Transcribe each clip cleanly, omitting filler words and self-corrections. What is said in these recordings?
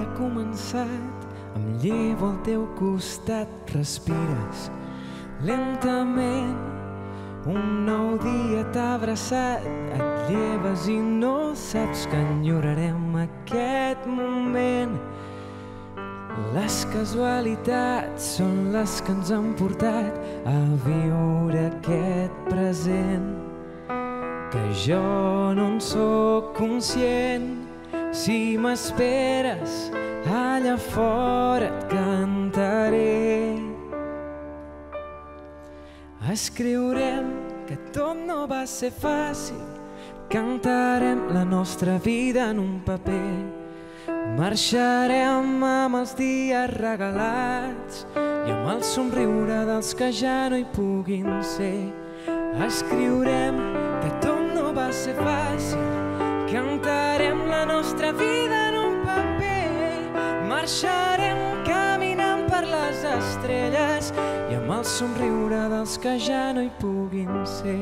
començat, em llevo al teu costat, respires lentament. Un nou dia t'ha abraçat, et lleves i no saps que enyorarem aquest moment. Les casualitats són les que ens han portat a viure aquest present, que jo no en sóc conscient. Si m'esperes, allà fora et cantaré. Escriurem que tot no va ser fàcil, cantarem la nostra vida en un paper. Marxarem amb els dies regalats i amb el somriure dels que ja no hi puguin ser. Escriurem que tot no va ser fàcil, cantarem la nostra vida en un paper. Marxarem caminant per les estrelles i amb el somriure dels que ja no hi puguin ser.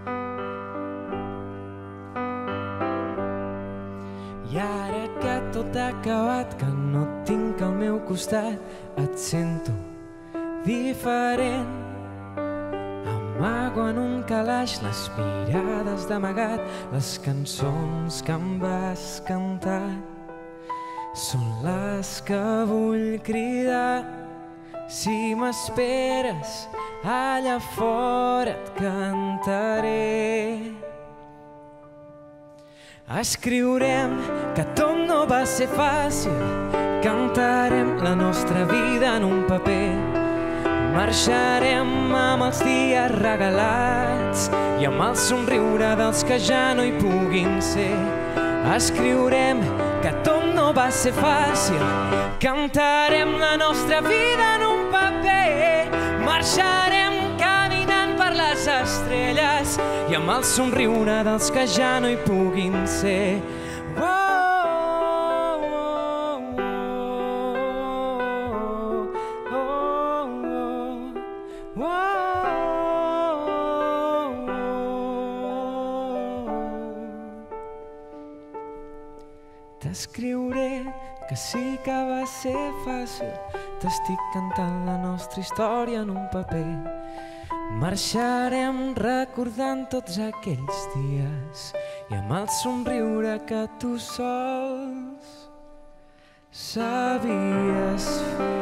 I ara que tot ha acabat, que no et tinc al meu costat, et sento diferent. Amago en un calaix les mirades d'amagat, les cançons que em vas cantar són les que vull cridar. Si m'esperes, allà fora et cantaré. Escriurem que tot no va ser fàcil, cantarem la nostra vida en un paper. Marxarem amb els dies regalats i amb el somriure dels que ja no hi puguin ser. Escriurem que tot no va ser fàcil, cantarem la nostra vida en un paper. Marxarem caminant per les estrelles i amb el somriure dels que ja no hi puguin ser. T'escriuré que sí que va ser fàcil, t'estic cantant la nostra història en un paper. Marxarem recordant tots aquells dies i amb el somriure que tu sols sabies fer.